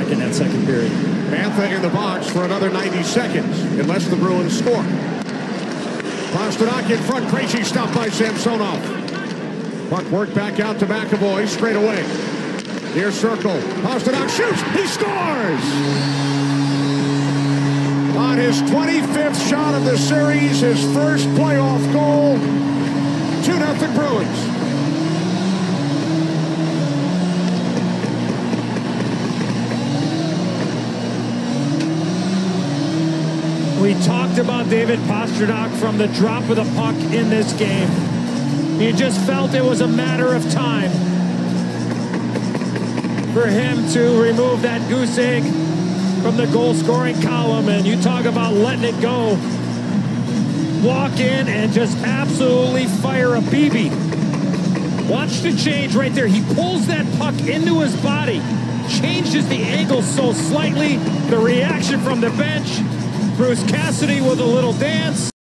back in that second period. Mantha in the box for another 90 seconds, unless the Bruins score. Pastrnak in front, crazy stop by Samsonov. Puck worked back out to McAvoy, straight away. Near circle, Pastrnak shoots, he scores! On his 25th shot of the series, his first playoff goal, 2-0 Bruins. We talked about David Pastrnak from the drop of the puck in this game. You just felt it was a matter of time for him to remove that goose egg from the goal-scoring column. And you talk about letting it go. Walk in and just absolutely fire a BB. Watch the change right there. He pulls that puck into his body, changes the angle so slightly. The reaction from the bench. Bruce Cassidy with a little dance.